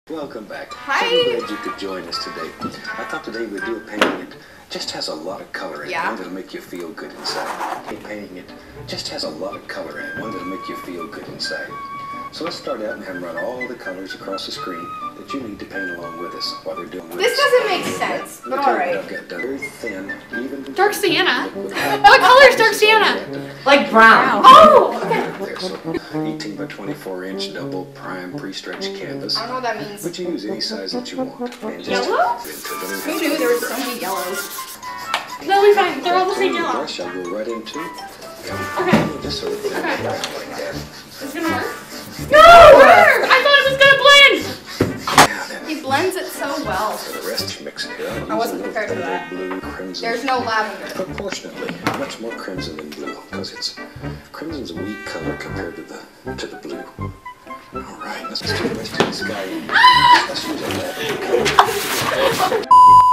Welcome back. Hi. I'm glad you could join us today. I thought today we'd do a painting that just has a lot of color in it. One that'll make you feel good inside. A painting it just has a lot of color in it. One that'll make you feel good inside. So let's start out and have them run all the colors across the screen that you need to paint along with us while they're doing this. Doesn't make sense, but alright. I've got very thin, even dark sienna? What color is dark sienna? Like brown. Oh! There, so 18 by 24 inch double prime pre-stretched canvas. I don't know what that means. But you use any size that you want. And Yellow? Who knew there was so many yellows? They'll be fine. They're all the same yellow. Brush I'll go right into. Okay. Just so it's like that. It's gonna work? No! I thought it was gonna blend! He blends it so well. For the rest, mix it here. I wasn't prepared for that. Blue, crimson. There's no lavender. Proportionately, much more crimson than blue, because crimson's a weak color compared to the blue. All right, let's do the rest of the sky. Let's use a lavender color.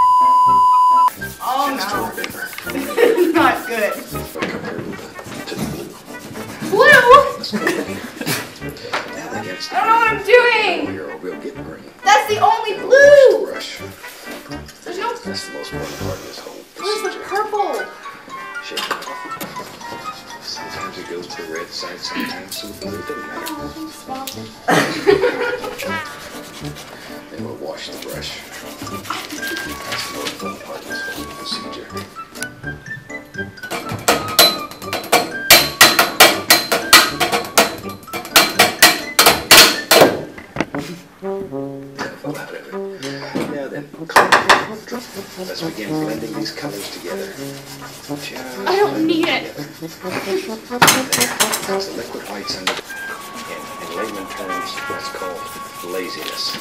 Oh no. This is not good. Compared to the blue. Blue? I don't know what I'm doing! Here, we'll get green. That's the only blue! Brush. There's no... That's the most important part of this whole Where's procedure. the purple? Shake it off. Sometimes it goes to the red side, sometimes to the blue. It doesn't matter. Then we'll wash the brush. That's the most important part of this whole procedure. Now then, let's begin blending these colors together. I don't need it. There's the liquid whites under the... In layman terms, that's called laziness.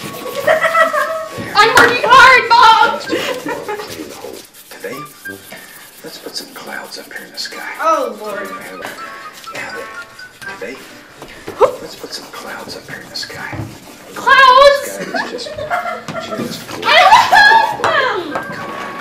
I'm working hard, Bob! Clean the whole. Today, let's put some clouds up here in the sky. Oh, Lord. Now then, today, let's put some clouds up here in the sky. Clouds! The sky is just I don't want them!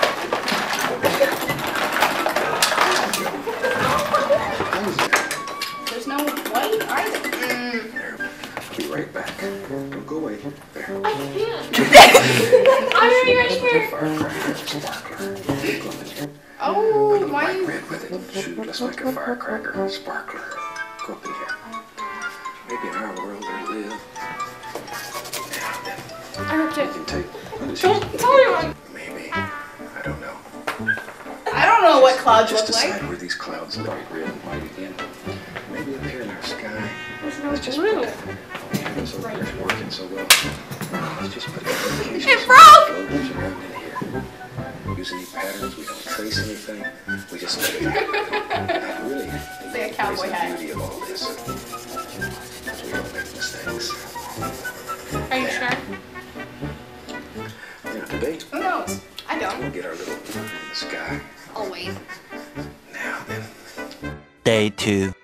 There's no white either. There, I'll be right back. Don't go away. There. I can't. I'm already right here. Firecracker, sparkler. Oh, why White you... red with it. Shoot, let's make a firecracker, sparkler. Go up in here. Maybe in our world there live. Now then. I ripped You it. can take... Don't tell anyone. Maybe. I don't know. I don't know what clouds Just look like. decide where these clouds look like red and white again. Maybe up here in our sky. There's no Let's just blue. put that. It's over there working so well. Let's just put It broke! floaters around in here. Use any patterns. We don't trace anything. We just let it happen. Really, It's like a cowboy is the hat. beauty of all this. We don't make mistakes. Are you sure? Now today, Who knows? I we'll don't. get our little in the sky. Always. Now then. Day 2.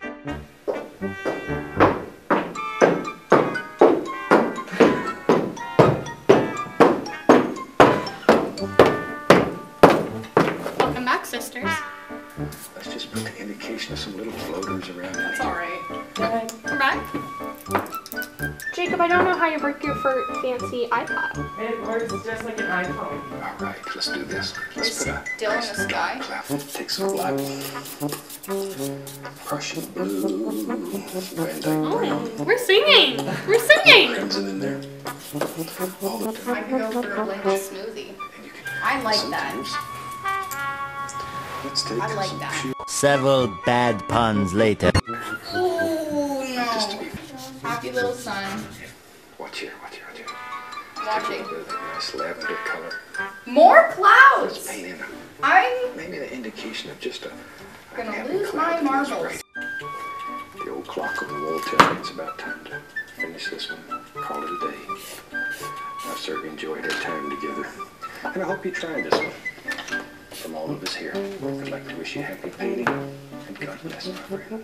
Welcome back, sisters. Let's just put the indication of some little floaters around in That's here. alright. We're back. Jacob, I don't know how you break your fancy iPod. It works just like an iPhone. All right, let's do this. Let's Is put a still in the sky? cloud. Take some black, Prussian blue, Van Dyke brown, Oh, we're singing. We're singing. crimson in there. All the I could go for a blended smoothie. and you can I like that. sometimes. Let's take I like some that. pure Several bad puns later. Oh, just to no. be. Happy little sun. Watch here, watch here, watch here. Take a Watching. little bit of that nice lavender color. More Let's clouds! paint in I'm maybe the indication of just a gonna happy lose cloud my that is marbles. bright. The old clock on the wall tells me it's about time to finish this one. Call it a day. I've certainly enjoyed our time together. And I hope you try this one. From all of us here, I'd like to wish you happy painting and God bless, my friend.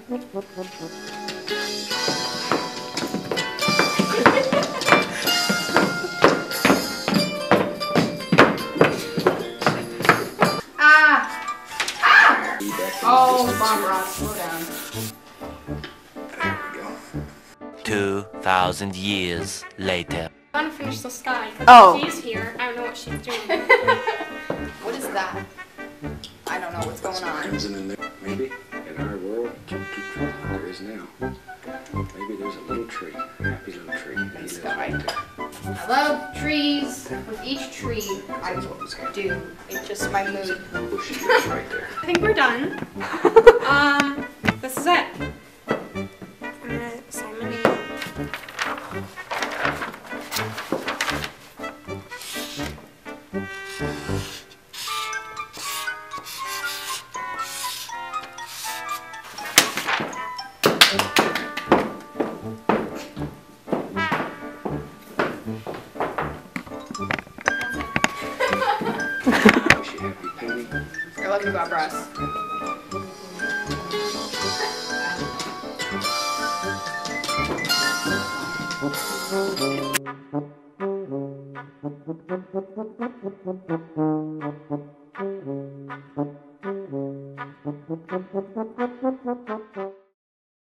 Oh, Bob Ross, slow down. There we go. 2,000 years later. I want to finish the sky. Oh. She's here. I don't know what she's doing. What is that? I don't know what's going on. Crimson in there. Maybe in our world, there is now. Maybe there's a little tree, a happy little tree. And he lives right there. I love trees. With each tree, I do. It's just my mood. Bush lives right there. I think we're done. This is it. I'm gonna sign my name. Wish you happy painting. I love you, Bob Ross. Thank you.